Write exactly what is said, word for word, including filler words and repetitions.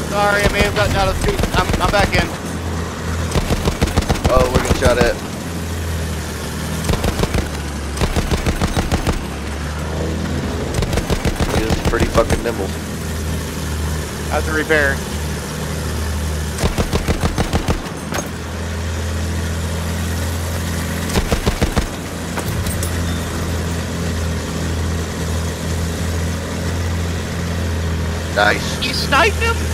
Sorry, I may have gotten out of speed. I'm, I'm back in. Oh, we're getting shot at. He is pretty fucking nimble. I have to repair. Nice. You sniped him?